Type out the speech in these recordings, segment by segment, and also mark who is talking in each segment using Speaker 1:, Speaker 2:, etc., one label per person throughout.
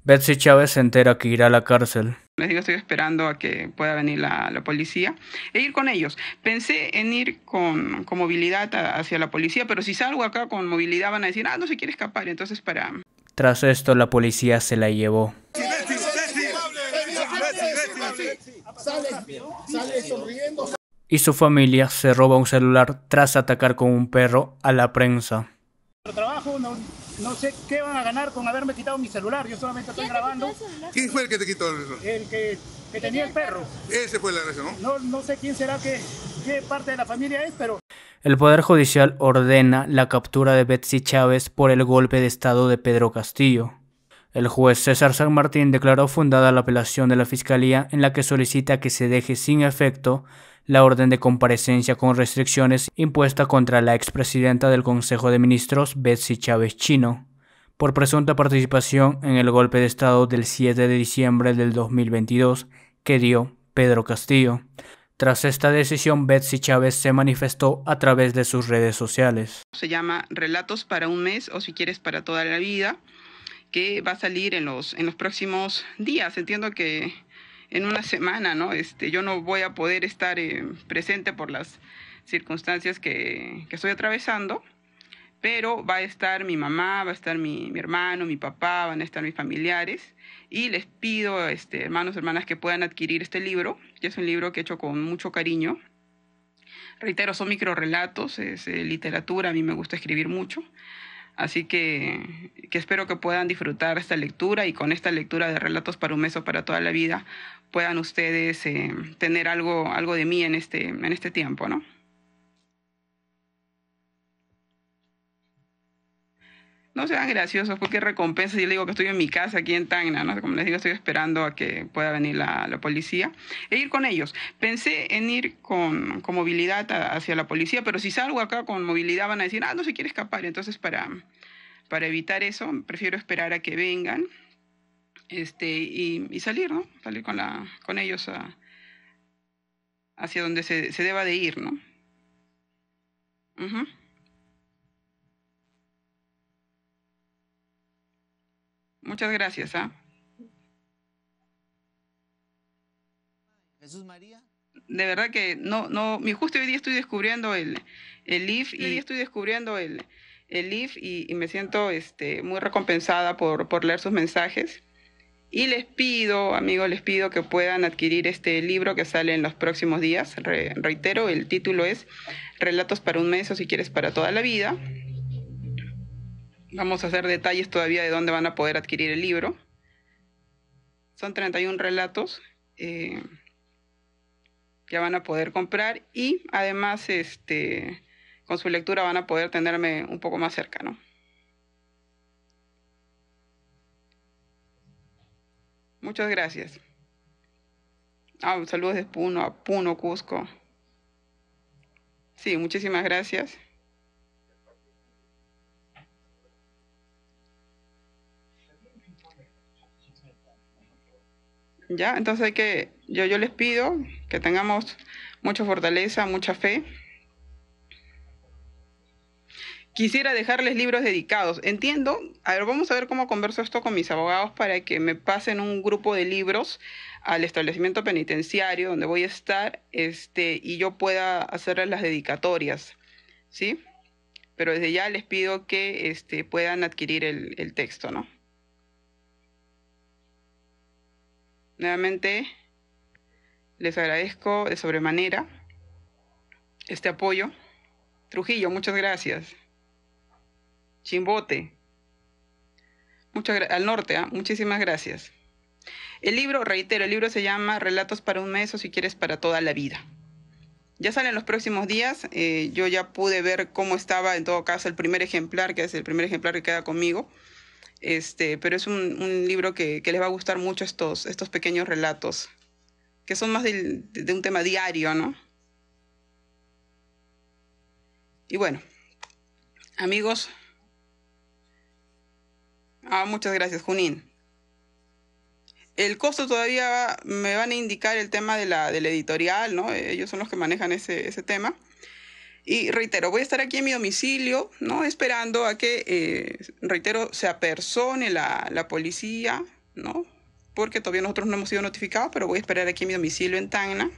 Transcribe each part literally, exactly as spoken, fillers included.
Speaker 1: Betsy Chávez se entera que irá a la cárcel.
Speaker 2: Les digo, estoy esperando a que pueda venir la, la policía e ir con ellos. Pensé en ir con, con movilidad a, hacia la policía, pero si salgo acá con movilidad van a decir, ah, no se quiere escapar, entonces para...
Speaker 1: Tras esto, la policía se la llevó. Y su familia se roba un celular tras atacar con un perro a la prensa.
Speaker 3: Trabajo, no, no sé qué van a ganar con haberme quitado mi celular, yo solamente estoy grabando.
Speaker 4: ¿Quién fue el que te quitó el celular?
Speaker 3: El que, que tenía el perro.
Speaker 4: Ese fue la agresión, ¿no?
Speaker 3: No, no sé quién será, qué, qué parte de la familia es, pero...
Speaker 1: El Poder Judicial ordena la captura de Betsy Chávez por el golpe de estado de Pedro Castillo. El juez César San Martín declaró fundada la apelación de la Fiscalía en la que solicita que se deje sin efecto la orden de comparecencia con restricciones impuesta contra la expresidenta del Consejo de Ministros, Betsy Chávez Chino, por presunta participación en el golpe de estado del siete de diciembre del dos mil veintidós que dio Pedro Castillo. Tras esta decisión, Betsy Chávez se manifestó a través de sus redes sociales.
Speaker 2: Se llama Relatos para un mes o si quieres para toda la vida, que va a salir en los, en los próximos días. Entiendo que en una semana, ¿no? Este, yo no voy a poder estar eh, presente por las circunstancias que, que estoy atravesando, pero va a estar mi mamá, va a estar mi, mi hermano, mi papá, van a estar mis familiares, y les pido, este, hermanos, hermanas, que puedan adquirir este libro, que es un libro que he hecho con mucho cariño. Reitero, son microrelatos, es eh, literatura, a mí me gusta escribir mucho. Así que, que espero que puedan disfrutar esta lectura y con esta lectura de Relatos para un mes o para toda la vida puedan ustedes eh, tener algo, algo de mí en este, en este tiempo, ¿no? No sean graciosos, porque recompensa. Yo le digo que estoy en mi casa aquí en Tacna, ¿no? Como les digo, estoy esperando a que pueda venir la, la policía e ir con ellos. Pensé en ir con, con movilidad a, hacia la policía, pero si salgo acá con movilidad van a decir, ah, no se quiere escapar. Entonces, para, para evitar eso, prefiero esperar a que vengan este, y, y salir, ¿no? Salir con, la, con ellos a, hacia donde se, se deba de ir, ¿no? Uh-huh. Muchas gracias. ¿eh?
Speaker 5: Jesús María.
Speaker 2: De verdad que no, no, mi justo hoy día estoy descubriendo el, el I F y estoy descubriendo el, el I F y, y me siento este, muy recompensada por, por leer sus mensajes. Y les pido, amigos, les pido que puedan adquirir este libro que sale en los próximos días. Re, reitero, el título es Relatos para un mes o si quieres para toda la vida. Vamos a hacer detalles todavía de dónde van a poder adquirir el libro. Son treinta y un relatos eh, que van a poder comprar y además este, con su lectura van a poder tenerme un poco más cerca, ¿no? Muchas gracias. Ah, saludos de Puno, a Puno, Cusco. Sí, muchísimas gracias. Ya, entonces hay que, yo, yo les pido que tengamos mucha fortaleza, mucha fe. Quisiera dejarles libros dedicados. Entiendo, a ver, vamos a ver cómo converso esto con mis abogados para que me pasen un grupo de libros al establecimiento penitenciario donde voy a estar este, y yo pueda hacerles las dedicatorias, ¿sí? Pero desde ya les pido que este, puedan adquirir el, el texto, ¿no? Nuevamente, les agradezco de sobremanera este apoyo. Trujillo, muchas gracias. Chimbote, muchas gra- al norte, ¿eh? Muchísimas gracias. El libro, reitero, el libro se llama Relatos para un mes o si quieres para toda la vida. Ya salen los próximos días. Eh, yo ya pude ver cómo estaba en todo caso el primer ejemplar, que es el primer ejemplar que queda conmigo. Este, pero es un, un libro que, que les va a gustar mucho estos, estos pequeños relatos, que son más de, de un tema diario, ¿no? Y bueno, amigos, ah, muchas gracias, Junín. El costo todavía va- me van a indicar el tema de la, de la editorial, ¿no? Ellos son los que manejan ese, ese tema. Y reitero, voy a estar aquí en mi domicilio, ¿no? Esperando a que, eh, reitero, se apersone la, la policía, ¿no? Porque todavía nosotros no hemos sido notificados, pero voy a esperar aquí en mi domicilio en Tacna.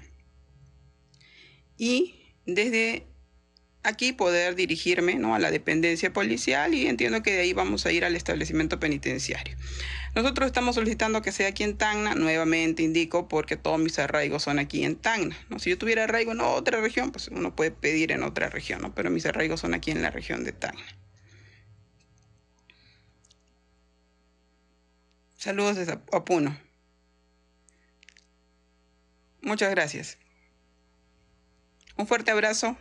Speaker 2: Y desde aquí poder dirigirme, ¿no?, a la dependencia policial, y entiendo que de ahí vamos a ir al establecimiento penitenciario. Nosotros estamos solicitando que sea aquí en Tacna, nuevamente indico, porque todos mis arraigos son aquí en Tacna, ¿no? Si yo tuviera arraigo en otra región, pues uno puede pedir en otra región, ¿no? Pero mis arraigos son aquí en la región de Tacna. Saludos desde Apuno. Muchas gracias. Un fuerte abrazo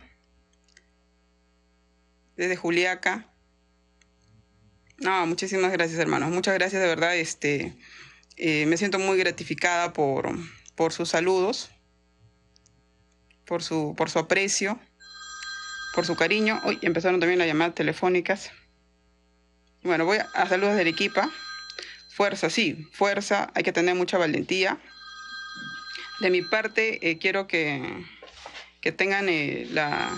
Speaker 2: desde Juliaca. No, muchísimas gracias, hermanos. Muchas gracias, de verdad. Este, eh, me siento muy gratificada por, por sus saludos, por su, por su aprecio, por su cariño. Hoy empezaron también las llamadas telefónicas. Bueno, voy a, a saludos de Arequipa. Fuerza, sí, fuerza. Hay que tener mucha valentía. De mi parte, eh, quiero que, que tengan eh, la...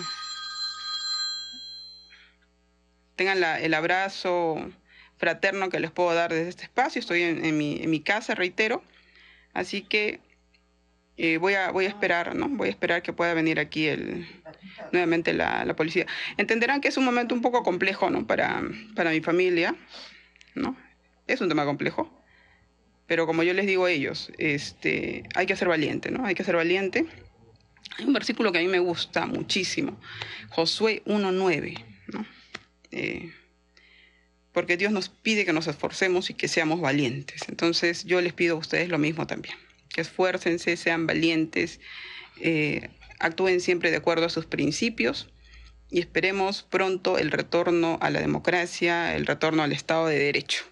Speaker 2: tengan la, el abrazo fraterno que les puedo dar desde este espacio. Estoy en, en, mi, en mi casa, reitero. Así que eh, voy, a, voy a esperar, ¿no? Voy a esperar que pueda venir aquí el, nuevamente la, la policía. Entenderán que es un momento un poco complejo, ¿no?, para, para mi familia, ¿no? Es un tema complejo. Pero como yo les digo a ellos, este, hay que ser valiente, ¿no? Hay que ser valiente. Hay un versículo que a mí me gusta muchísimo. Josué uno nueve, ¿no? Eh, porque Dios nos pide que nos esforcemos y que seamos valientes. Entonces yo les pido a ustedes lo mismo también, que esfuércense, sean valientes, eh, actúen siempre de acuerdo a sus principios y esperemos pronto el retorno a la democracia, el retorno al Estado de Derecho.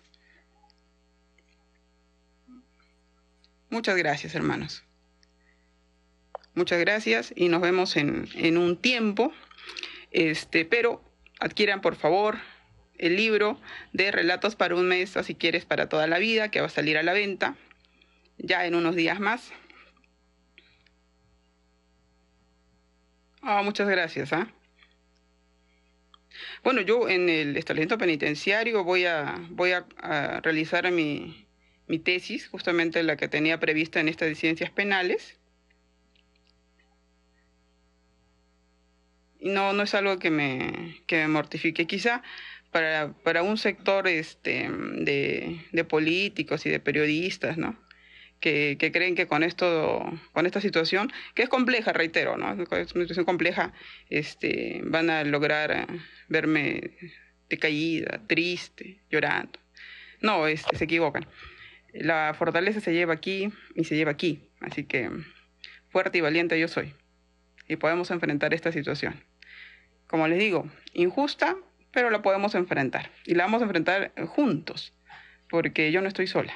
Speaker 2: Muchas gracias, hermanos. Muchas gracias y nos vemos en, en un tiempo, este, pero adquieran por favor el libro de Relatos para un mes o si quieres para toda la vida, que va a salir a la venta ya en unos días más. Oh, muchas gracias. ¿eh? Bueno, yo en el establecimiento penitenciario voy a, voy a, a realizar mi, mi tesis, justamente la que tenía prevista en esta de ciencias penales. Y no, no es algo que me, que me mortifique. Quizá para, para un sector este, de, de políticos y de periodistas, ¿no?, que, que creen que con esto, con esta situación, que es compleja, reitero, ¿no?, es una situación compleja, este, van a lograr verme decaída, triste, llorando. No, este, se equivocan. La fortaleza se lleva aquí y se lleva aquí. Así que fuerte y valiente yo soy. Y podemos enfrentar esta situación. Como les digo, injusta, pero la podemos enfrentar. Y la vamos a enfrentar juntos, porque yo no estoy sola.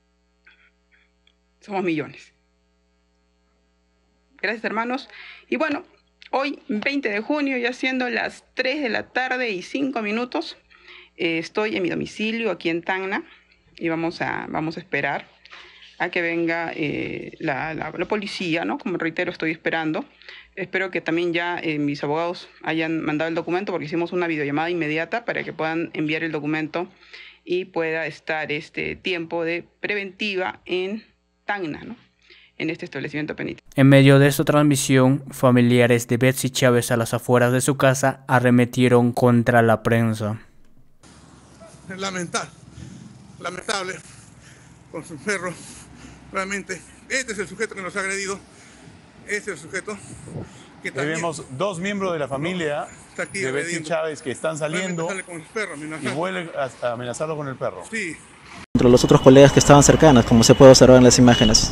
Speaker 2: Somos millones. Gracias, hermanos. Y bueno, hoy, veinte de junio, ya siendo las tres de la tarde y cinco minutos, eh, estoy en mi domicilio aquí en Tacna y vamos a, vamos a esperar a que venga eh, la, la, la policía, ¿no? Como reitero, estoy esperando. Espero que también ya eh, mis abogados hayan mandado el documento, porque hicimos una videollamada inmediata para que puedan enviar el documento y pueda estar este tiempo de preventiva en Tacna, ¿no?, en este establecimiento penitenciario.
Speaker 1: En medio de esta transmisión, familiares de Betsy Chávez a las afueras de su casa arremetieron contra la prensa.
Speaker 4: Lamentable, lamentable, con su perro. Realmente, este es el sujeto que nos ha agredido. Este es el sujeto que también...
Speaker 5: Vemos dos miembros de la familia de Betsy Chávez que están saliendo
Speaker 4: con el perro,
Speaker 5: y vuelven a amenazarlo con el perro.
Speaker 4: Sí.
Speaker 6: Entre los otros colegas que estaban cercanos, como se puede observar en las imágenes.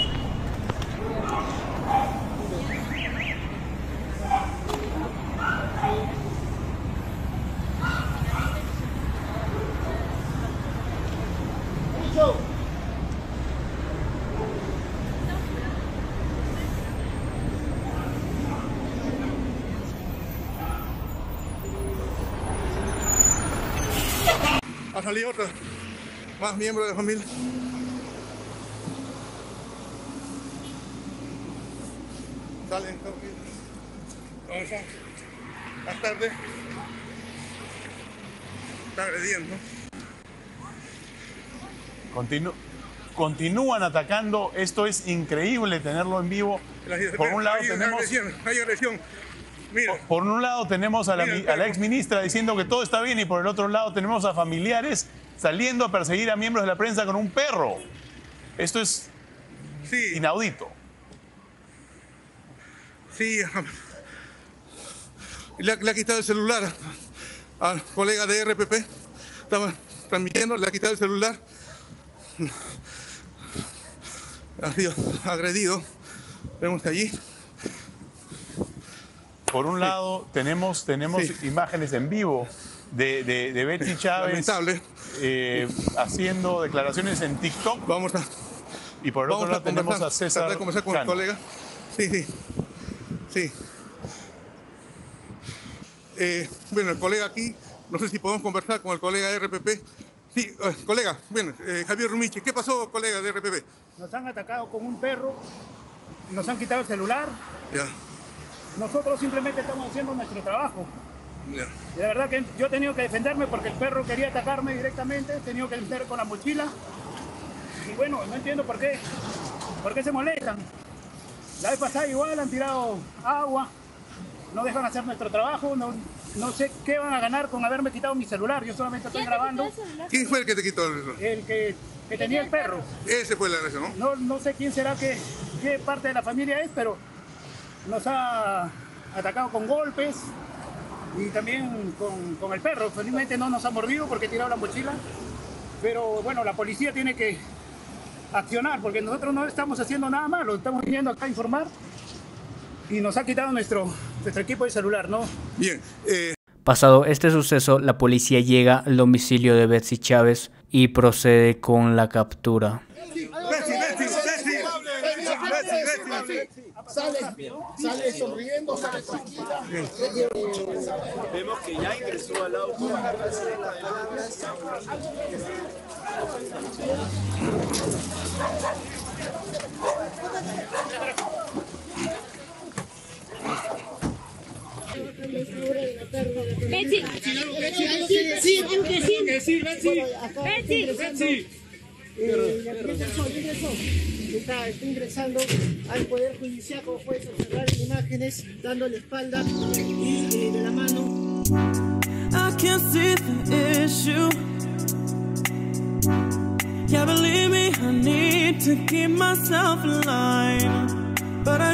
Speaker 4: Ha salido otro, más miembros de la familia. Salen, vamos a... Más tarde. Está agrediendo.
Speaker 5: Continúa. continúan atacando. Esto es increíble tenerlo en vivo. Por un lado
Speaker 4: hay,
Speaker 5: tenemos...
Speaker 4: agresión, hay agresión. Mira.
Speaker 5: Por, por un lado tenemos a la, a la ex ministra diciendo que todo está bien y por el otro lado tenemos a familiares saliendo a perseguir a miembros de la prensa con un perro. Esto es sí. inaudito.
Speaker 4: Sí, le, le ha quitado el celular al colega de R P P. Estaba transmitiendo, le ha quitado el celular. Ha sido agredido. Vemos allí.
Speaker 5: Por un lado, sí. tenemos, tenemos sí. imágenes en vivo de, de, de Betsy Chávez eh, haciendo declaraciones en TikTok.
Speaker 4: Vamos a,
Speaker 5: y por el otro lado tenemos a César.
Speaker 4: A conversar con el colega. Sí, sí. Sí. Eh, bueno, el colega aquí, no sé si podemos conversar con el colega de R P P. Sí, eh, colega, bueno, eh, Javier Rumichi, ¿qué pasó, colega de R P P?
Speaker 3: Nos han atacado con un perro, nos han quitado el celular.
Speaker 4: Ya.
Speaker 3: Nosotros simplemente estamos haciendo nuestro trabajo.
Speaker 4: Ya.
Speaker 3: Y la verdad que yo he tenido que defenderme porque el perro quería atacarme directamente, he tenido que defender con la mochila. Y bueno, no entiendo por qué, por qué se molestan. La vez pasada igual han tirado agua, no dejan hacer nuestro trabajo, no, no sé qué van a ganar con haberme quitado mi celular, yo solamente estoy grabando.
Speaker 4: ¿Quién fue el que te quitó el celular?
Speaker 3: El que, que tenía el perro.
Speaker 4: Ese fue la agresión, ¿no?
Speaker 3: No, no sé quién será, que, qué parte de la familia es, pero nos ha atacado con golpes y también con, con el perro. Felizmente no nos ha mordido porque ha tirado la mochila, pero bueno, la policía tiene que accionar porque nosotros no estamos haciendo nada malo, estamos viniendo acá a informar y nos ha quitado nuestro, nuestro equipo de celular, ¿no?
Speaker 4: Bien. Eh...
Speaker 1: Pasado este suceso, la policía llega al domicilio de Betsy Chávez y procede con la captura.
Speaker 4: Betsy, Betsy, Betsy, Betsy, Betsy.
Speaker 7: Sale, sale sonriendo, sale tranquila.
Speaker 8: Vemos que ya ingresó al auto.
Speaker 7: Betsy, Betsy, algo que decir, algo que decir, Betsy, Betsy, Betsy. Eh, ya ingresó, ya ingresó. Está, está ingresando al Poder Judicial, como puedes observar en imágenes, dando la espalda y eh, de la mano. I can't see the issue. Yeah, believe me, I need to keep myself alive. But I